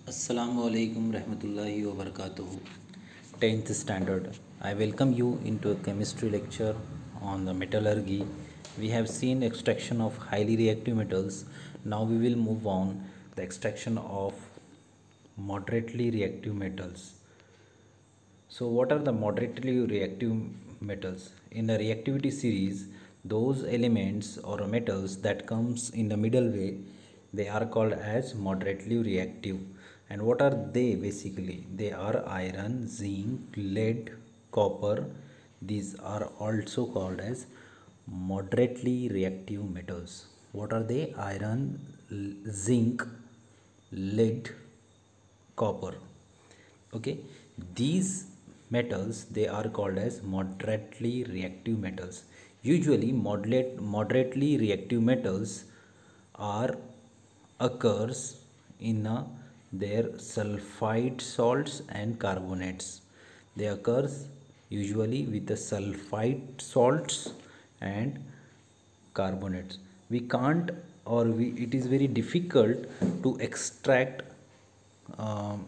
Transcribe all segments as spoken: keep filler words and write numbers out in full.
Assalamu alaikum rahmatullahi wa barakatuhu. tenth standard. I welcome you into a chemistry lecture on the metallurgy. We have seen extraction of highly reactive metals. Now we will move on the extraction of moderately reactive metals. So what are the moderately reactive metals? In the reactivity series, those elements or metals that comes in the middle way, they are called as moderately reactive. And what are they basically? They are iron, zinc, lead, copper. These are also called as moderately reactive metals. What are they? Iron, zinc, lead, copper. Okay, these metals, they are called as moderately reactive metals. Usually moderate moderately reactive metals are occurs in uh, their sulfide salts and carbonates. They occurs usually with the sulfide salts and carbonates. We can't, or we it is very difficult to extract um,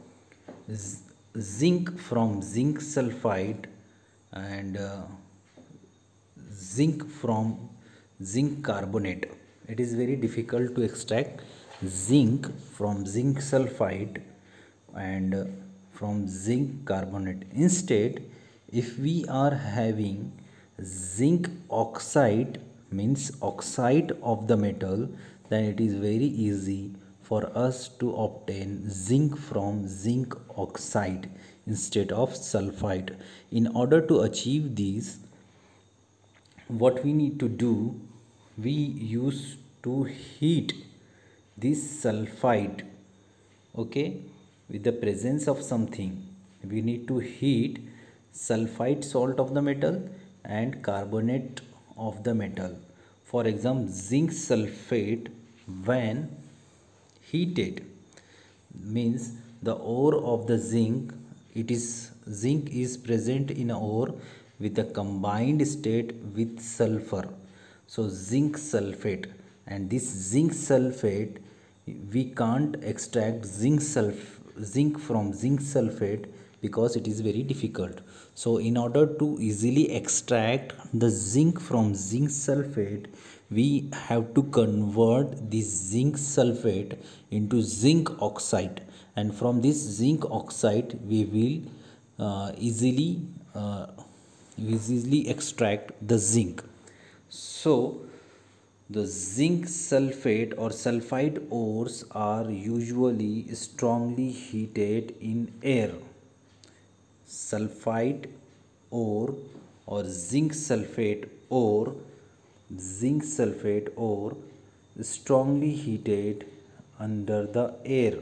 zinc from zinc sulfide and uh, zinc from zinc carbonate. It is very difficult to extract zinc from zinc sulfide and uh, from zinc carbonate. Instead, if we are having zinc oxide, means oxide of the metal, then it is very easy for us to obtain zinc from zinc oxide instead of sulfide. In order to achieve these, what we need to do, we use to heat this sulfide, okay, with the presence of something. We need to heat sulfide salt of the metal and carbonate of the metal. For example, zinc sulfate, when heated, means the ore of the zinc, it is zinc is present in ore with a combined state with sulfur, so zinc sulfate. And this zinc sulfate, we can't extract zinc sulf zinc from zinc sulfate because it is very difficult. So in order to easily extract the zinc from zinc sulfate, we have to convert this zinc sulfate into zinc oxide, and from this zinc oxide we will uh, easily uh, easily extract the zinc. So the zinc sulfate or sulfide ores are usually strongly heated in air. Sulfide ore or zinc sulfate ore, zinc sulfate ore strongly heated under the air.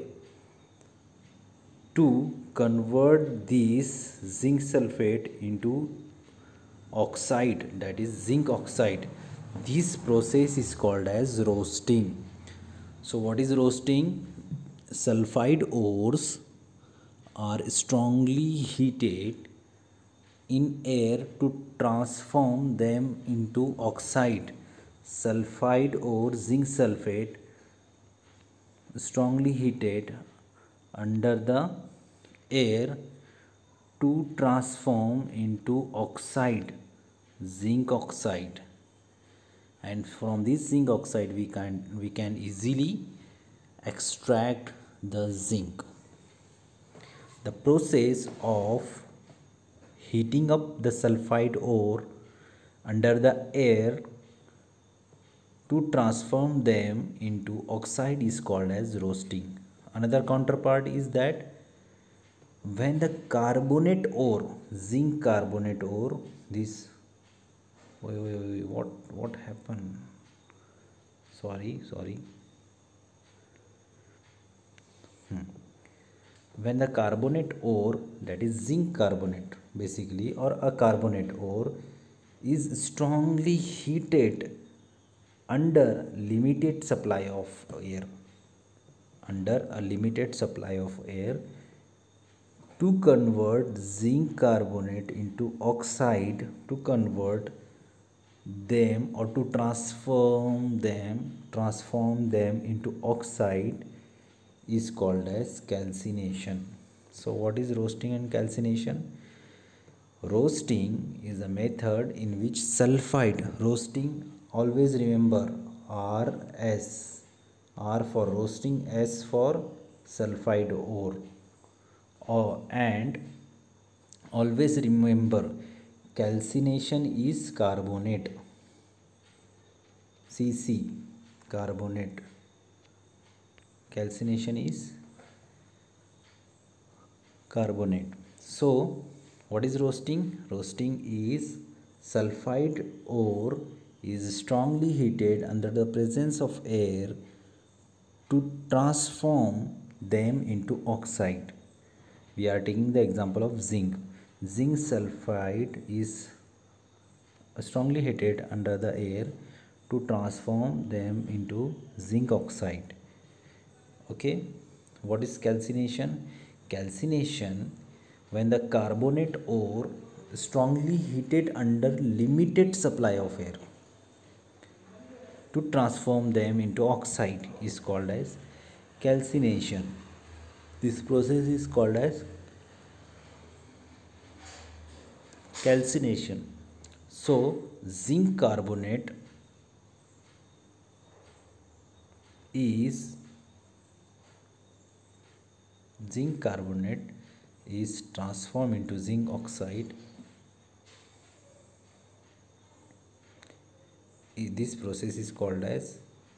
To convert this zinc sulfate into oxide, that is zinc oxide, this process is called as roasting. So what is roasting? Sulfide ores are strongly heated in air to transform them into oxide. Sulfide or zinc sulfate strongly heated under the air to transform into oxide, zinc oxide. And from this zinc oxide we can we can easily extract the zinc. The process of heating up the sulfide ore under the air to transform them into oxide is called as roasting. Another counterpart is that when the carbonate ore, zinc carbonate ore, this wait, wait, wait, what what happened? Sorry, sorry. Hmm. When the carbonate ore, that is zinc carbonate basically, or a carbonate ore, is strongly heated under limited supply of air, under a limited supply of air, to convert zinc carbonate into oxide, to convert them or to transform them transform them into oxide, is called as calcination. So what is roasting and calcination? Roasting is a method in which sulfide roasting, always remember R S, R for roasting, S for sulfide ore, or and always remember calcination is carbonate, C C, carbonate. Calcination is carbonate. So what is roasting? Roasting is sulfide ore is strongly heated under the presence of air to transform them into oxide. We are taking the example of zinc. Zinc sulfide is strongly heated under the air to transform them into zinc oxide. Okay, what is calcination? Calcination, when the carbonate ore strongly heated under limited supply of air to transform them into oxide, is called as calcination. This process is called as calcination. So zinc carbonate is zinc carbonate is transformed into zinc oxide. This process is called as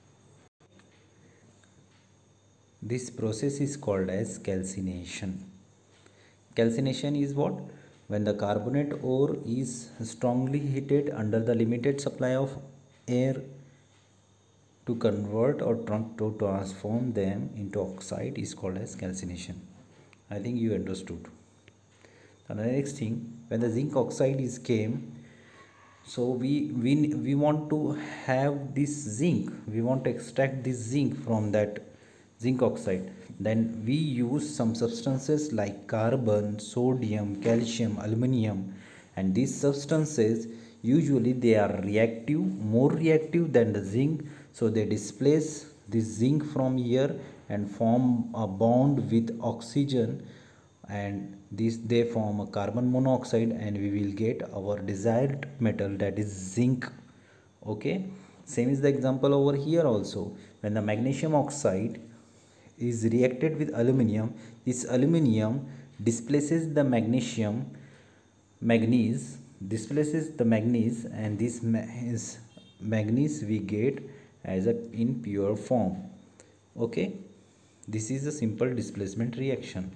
this process is called as calcination. Calcination is what? When the carbonate ore is strongly heated under the limited supply of air to convert or to transform them into oxide, is called as calcination. I think you understood. And the next thing, when the zinc oxide is came, so we we we want to have this zinc, we want to extract this zinc from that zinc oxide. Then we use some substances like carbon, sodium, calcium, aluminum, and these substances usually they are reactive, more reactive than the zinc. So they displace this zinc from here and form a bond with oxygen, and this they form a carbon monoxide, and we will get our desired metal, that is zinc. Okay, same is the example over here also. When the magnesium oxide is reacted with aluminum, this aluminum displaces the magnesium manganese displaces the manganese, and this ma is manganese we get as a in pure form. Okay, this is a simple displacement reaction.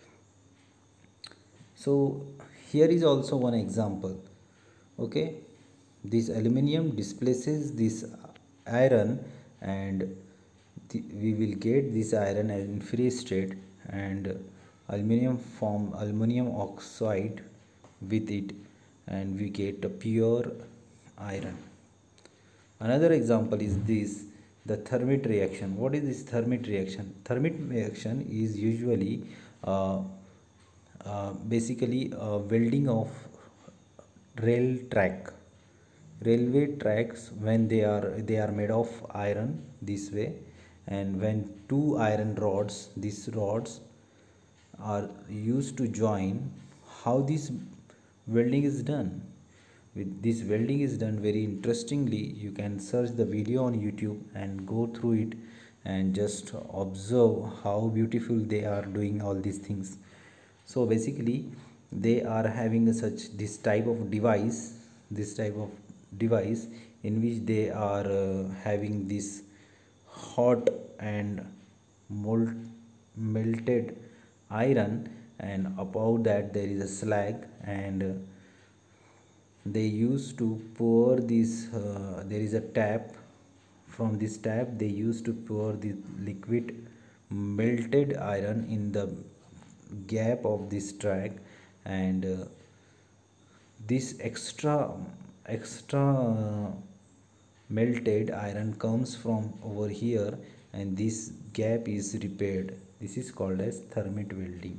So here is also one example. Okay, this aluminum displaces this iron, and we will get this iron in free state, and aluminum form aluminum oxide with it, and we get a pure iron. Another example is this, the Thermit reaction. What is this Thermit reaction? Thermit reaction is usually uh, uh, basically uh, welding of rail track railway tracks. When they are they are made of iron this way, and when two iron rods, these rods are used to join, how this welding is done? With this welding is done very interestingly. You can search the video on YouTube and go through it and just observe how beautiful they are doing all these things. So basically they are having a such this type of device this type of device in which they are uh, having this hot and molt, melted iron, and above that there is a slag, and uh, they used to pour this uh, there is a tap. From this tap they used to pour the liquid melted iron in the gap of this track, and uh, this extra extra uh, melted iron comes from over here, and this gap is repaired. This is called as Thermit welding.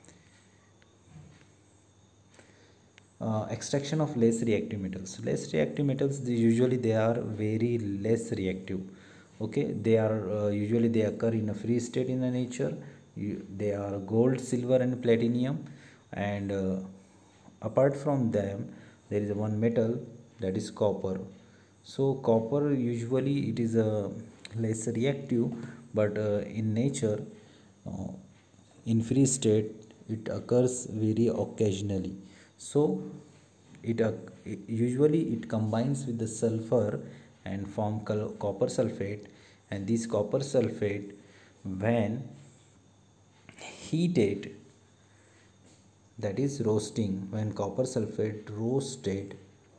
Uh, extraction of less reactive metals. Less reactive metals, they usually they are very less reactive. Okay, they are uh, usually they occur in a free state in the nature. You, they are gold, silver and platinum, and uh, apart from them there is one metal, that is copper. So copper usually it is a less reactive, but uh, in nature, uh, in free state it occurs very occasionally. So it, uh, usually it combines with the sulfur and form copper sulfate, and this copper sulfate when heated, that is roasting, when copper sulfate roasted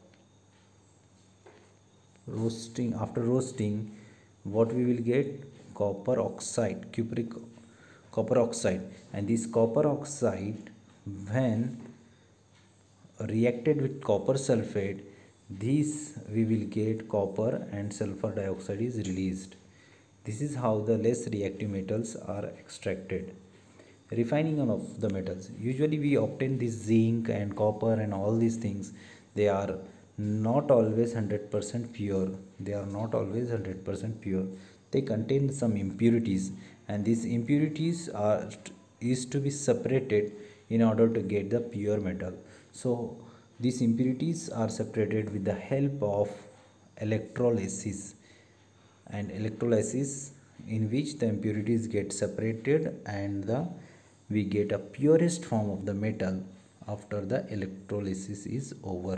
roasting after roasting, what we will get? Copper oxide, cupric copper oxide. And this copper oxide when reacted with copper sulfate, this we will get copper and sulfur dioxide is released. This is how the less reactive metals are extracted. Refining of the metals, usually we obtain this zinc and copper and all these things. They are not always one hundred percent pure. They are not always one hundred percent pure. They contain some impurities, and these impurities are is to be separated in order to get the pure metal. So these impurities are separated with the help of electrolysis, and electrolysis in which the impurities get separated and the we get a purest form of the metal after the electrolysis is over.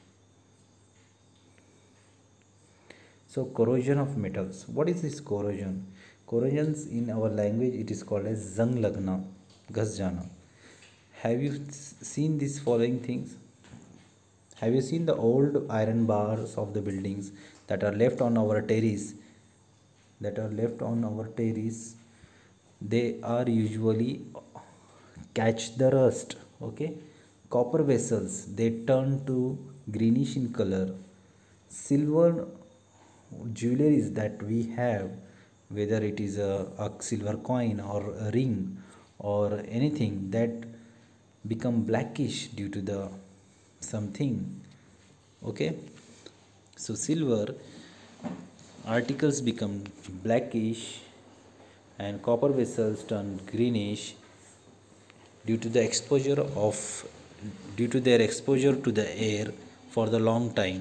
So corrosion of metals. What is this corrosion? Corrosions in our language it is called as zang lagna, ghas jana. Have you seen these following things? Have you seen the old iron bars of the buildings that are left on our terrace? That are left on our terrace. They are usually catch the rust. Okay, copper vessels they turn to greenish in color. Silver jewelries that we have, whether it is a, a silver coin or a ring or anything, that become blackish due to the something. Okay, so silver articles become blackish and copper vessels turn greenish due to the exposure of due to their exposure to the air for the long time.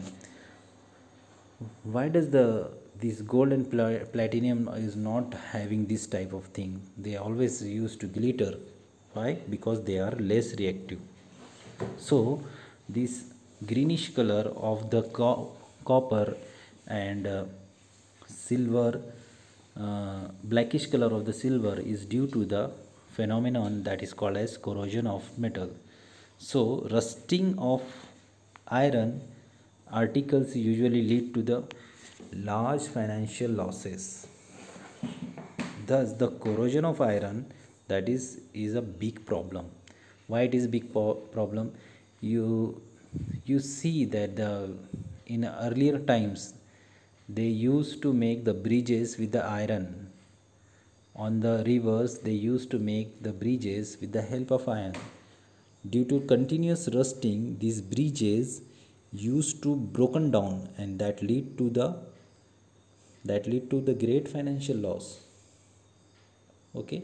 Why does the this gold and pla- platinum is not having this type of thing? They always used to glitter. Why? Because they are less reactive. So this greenish color of the co- copper and uh, silver, uh, blackish color of the silver is due to the phenomenon that is called as corrosion of metal. So rusting of iron articles usually lead to the large financial losses. Thus the corrosion of iron, that is is a big problem. Why it is big po- problem? You you see that the in earlier times they used to make the bridges with the iron. On the rivers they used to make the bridges with the help of iron. Due to continuous rusting, these bridges used to broken down, and that lead to the that lead to the great financial loss. Okay,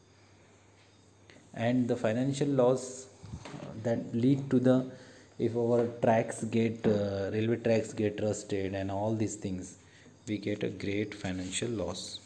and the financial loss uh, that lead to the, if our tracks get uh, railway tracks get rusted and all these things, we get a great financial loss.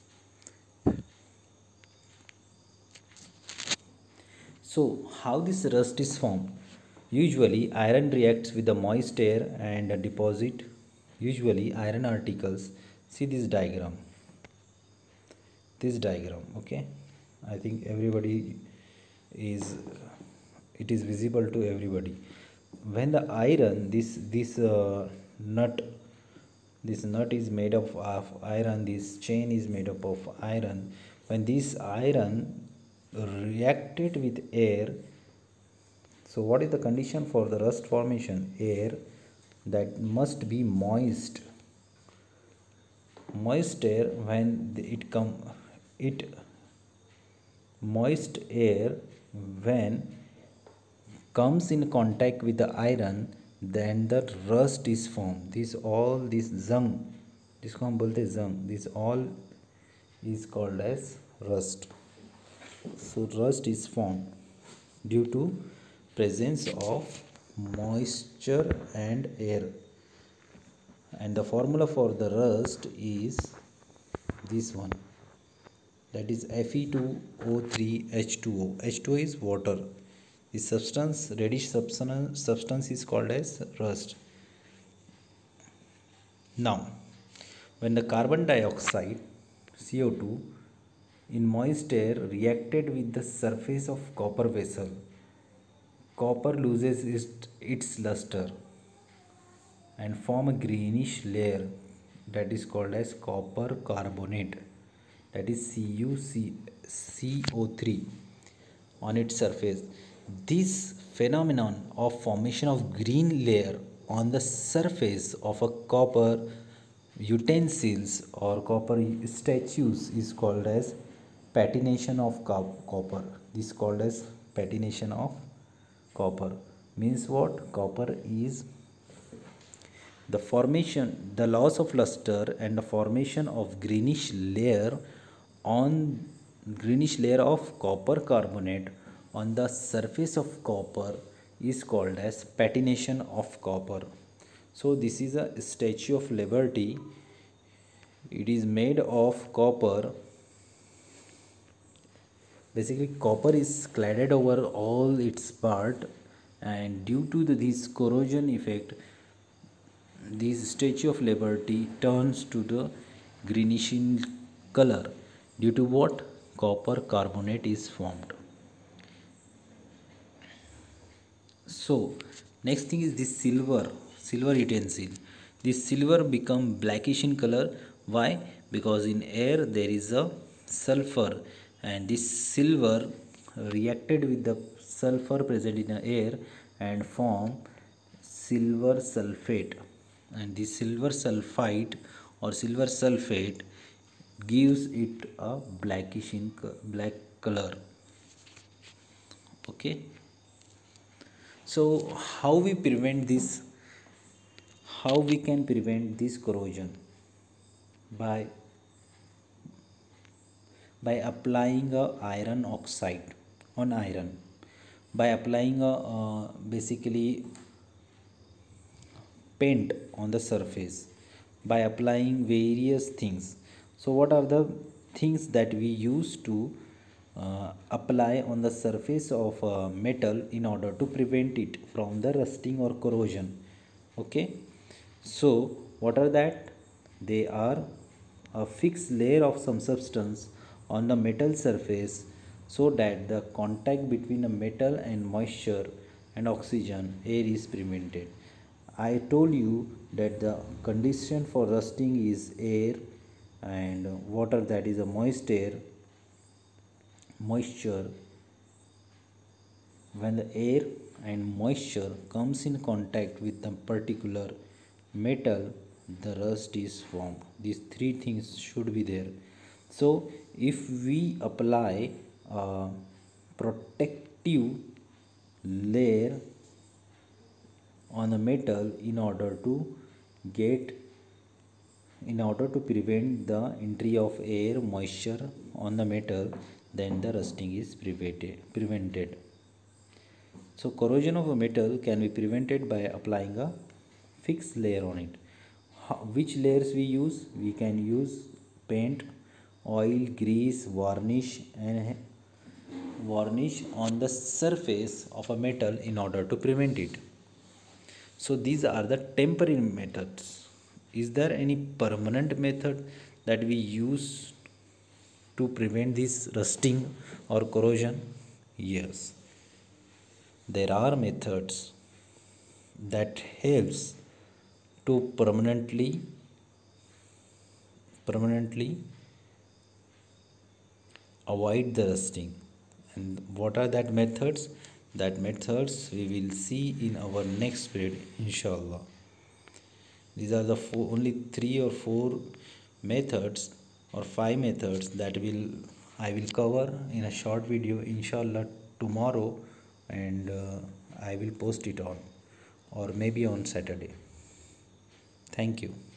So how this rust is formed? Usually iron reacts with the moist air and deposit usually iron articles. See this diagram, this diagram. Okay, I think everybody is, it is visible to everybody. When the iron, this this uh, nut, this nut is made up of iron, this chain is made up of iron. When this iron reacted with air, so what is the condition for the rust formation? Air, that must be moist. Moist air, when it come it moist air when comes in contact with the iron, then the rust is formed. This all this zung जिसको हम बोलते हैं जंग, this all is called as rust. So rust is formed due to presence of moisture and air, and the formula for the rust is this one, that is F e two O three H two O. H two O is water. This substance, reddish substance, substance is called as rust. Now, when the carbon dioxide C O two in moist air reacted with the surface of copper vessel, copper loses its, its luster and form a greenish layer that is called as copper carbonate, that is C u C O three on its surface. This phenomenon of formation of green layer on the surface of a copper utensils or copper statues is called as patination of copper. This is called as patination of copper. Means what? Copper is the formation, the loss of luster and the formation of greenish layer on greenish layer of copper carbonate on the surface of copper is called as patination of copper. So this is a Statue of Liberty. It is made of copper. Basically copper is cladded over all its part, and due to the, this corrosion effect, this Statue of Liberty turns to the greenish in color. Due to what? Copper carbonate is formed. So next thing is this silver silver utensil. This silver become blackish in color. Why? Because in air there is a sulfur, and this silver reacted with the sulfur present in the air and form silver sulfate, and this silver sulfite or silver sulfate gives it a blackish in black color. Okay, so how we prevent this? How we can prevent this corrosion? By by applying a iron oxide on iron, by applying a uh, basically paint on the surface, by applying various things. So what are the things that we use to uh, apply on the surface of uh, metal in order to prevent it from the rusting or corrosion? Okay, so what are that? They are a fixed layer of some substance on the metal surface so that the contact between a metal and moisture and oxygen air is prevented. I told you that the condition for rusting is air and water, that is a moist air, moisture. When the air and moisture comes in contact with the particular metal, the rust is formed. These three things should be there. So if we apply a protective layer on the metal in order to get in order to prevent the entry of air moisture on the metal, then the rusting is prevented prevented So corrosion of a metal can be prevented by applying a fixed layer on it. How, which layers we use? We can use paint, oil, grease, varnish and varnish on the surface of a metal in order to prevent it. So these are the temporary methods. Is there any permanent method that we use to prevent this rusting or corrosion? Yes. There are methods that helps to permanently permanently avoid the rusting. And what are that methods? That methods we will see in our next period, inshallah. These are the four, only three or four methods or five methods that will I will cover in a short video, inshallah, tomorrow, and uh, I will post it on or maybe on Saturday. Thank you.